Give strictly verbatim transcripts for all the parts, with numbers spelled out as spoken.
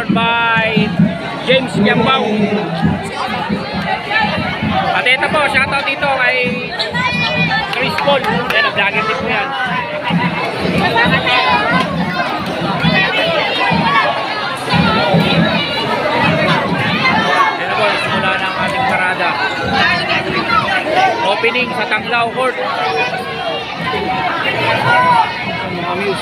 powered by James Yambao. At ito po, shoutout dito kay Chris Paul. Ayan, nag-vlogger din po yan. Ayan po, simula ng ating parada. Opening sa Tanglao Court. Mga muse.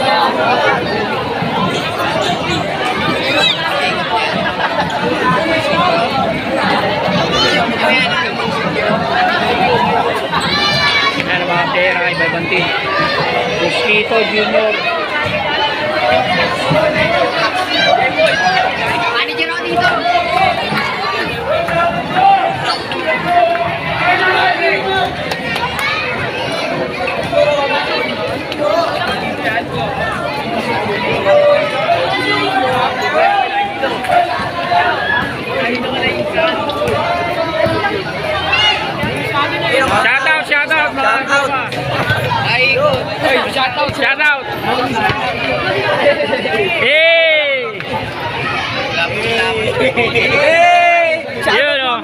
Ayan mga pera kay Babantin. Mosquito Junior. Manager ako dito. Shoutout, shoutout mga kasama. Ay, shoutout, Shoutout. Hey! Hey! Yun o.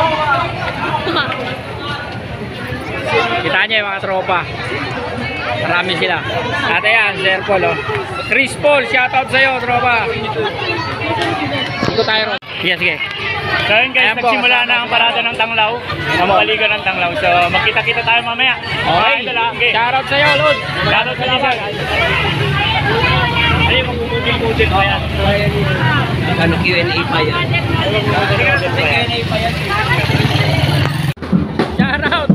Kita niya yung mga tropa. Marami sila. At ayan, Sir Paul o. Chris Paul, shoutout sa'yo tropa. Ito tayo ron. Sige, sige. So yun guys, Ayan po, nagsimula kasama na ang ko. parada ng Tanglao. Ang makaliga ng Tanglao. So magkita-kita tayo mamaya. Okay. Okay. Shoutout sa'yo, Lord. Shoutout sa laban. Ay, magbubutin-butin pa yan. Ano Q and A pa yan? Magbubutin-butin pa yan. Shoutout.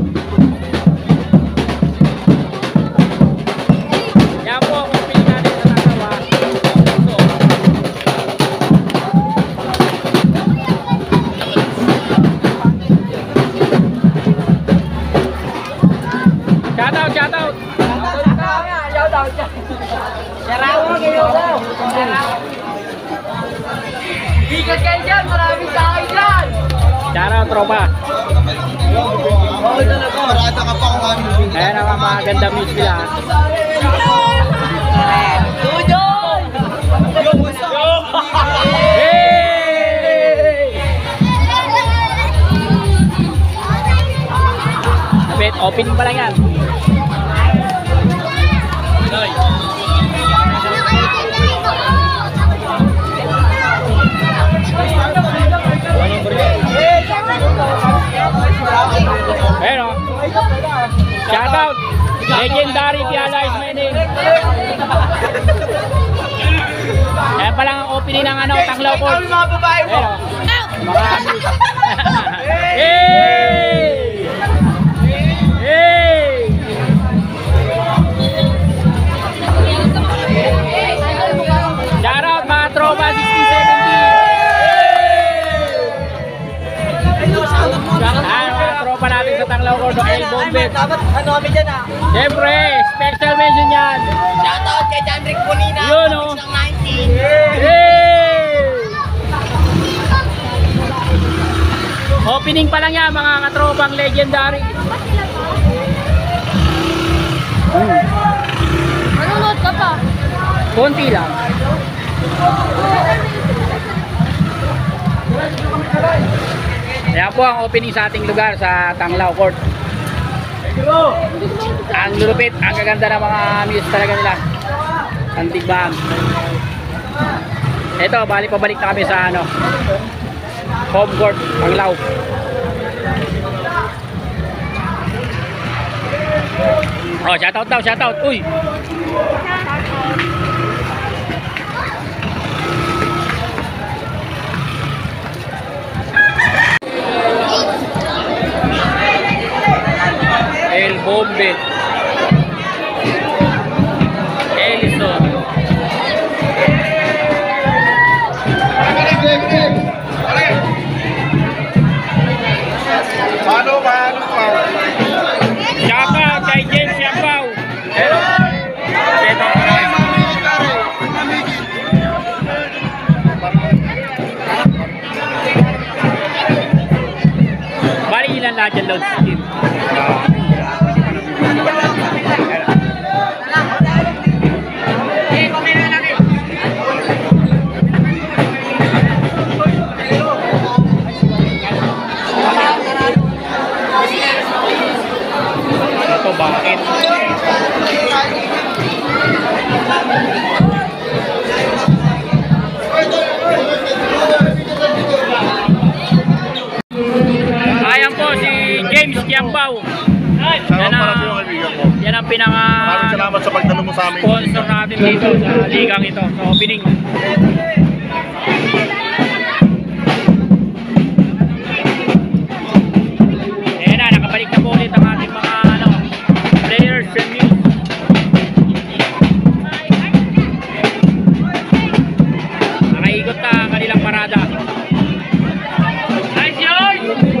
Yan po, opening natin sa Tangawa. Shoutout, shoutout. Ikat kayo dyan, maraming tao dyan! Shoutout, tropa. Ayan ang mga ganda miss nila. Tujoy! Hey! Sabit, opening pa lang yan. Ayan o. Shoutout. Legendary Piala is my name. Ayan pa lang ang opening ng ano, Tanglao Court. Mga babae mo! Ayan o. Mga amis. Hey! Hey! Shoutout mga tropa sixty seventy. Ayan mga tropa natin sa Tanglao Court, El Bombet. Dapat ano kami dyan ah? Siyempre, special mention yan. Shoutout kay Jandrick Bonina. Yun, oh. Ng nineteen. Hey! Opening pa lang yan mga katropang legendary. Hmm. Manunod ka pa? Konti lang. Kaya po ang opening sa ating lugar sa Tanglao Court. Ang lulupit, ang gaganda ng mga muse talaga nila. Ang tigbahan. Ito, balik pabalik na kami sa ano, home court, Tanglao. Oh, shoutout daw, shoutout. Uy. El Bombet. Ellison. Paano, paano, paano? Shoutout kay James Yambao. Hello. Ito. Bali ilan lahat dyan, Lods? bakit? Ayan po si James Kiambao. Salamat Yan para ang, sa iyo, kaibigan mo. yan ang pinaka Maraming salamat sa pagdalo mo sa amin. sponsor natin dito sa ligang ito, sa opening. Ayan na, nakabalik na po ulit ang ating mga ano, players and news. Nakaikot na ang kanilang parada. Nice yun!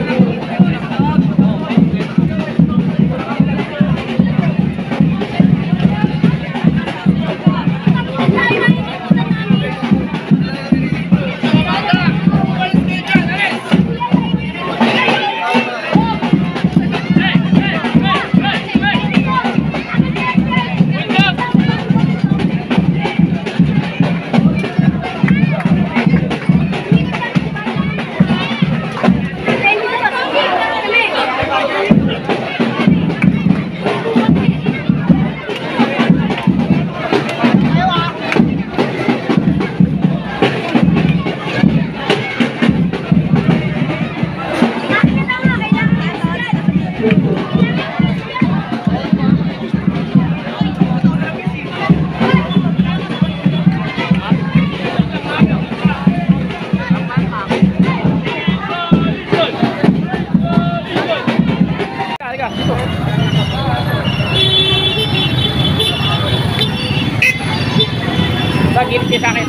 Halika, dito. Bagit sa akin.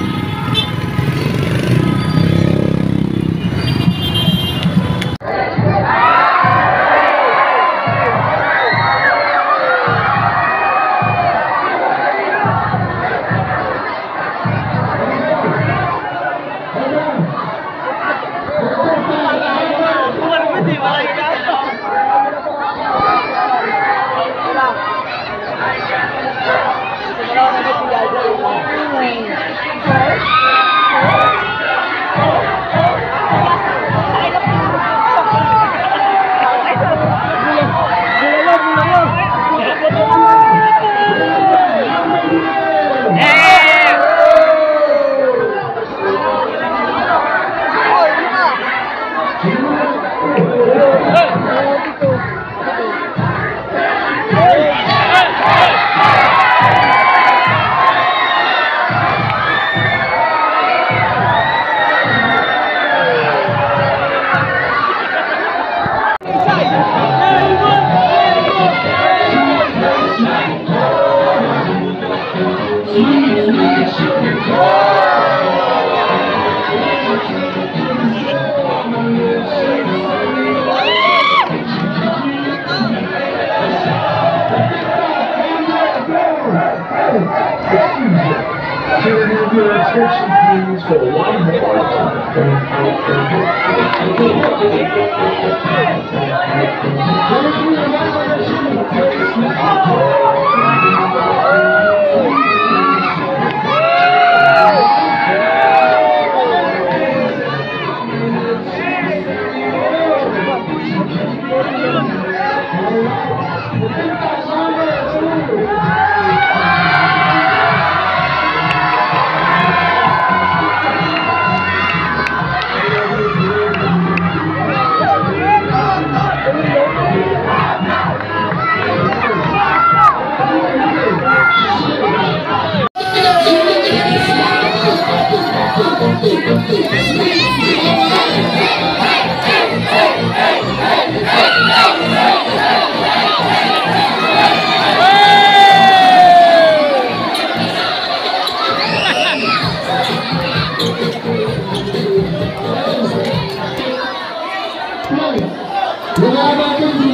Your attention, please, for one Wala natin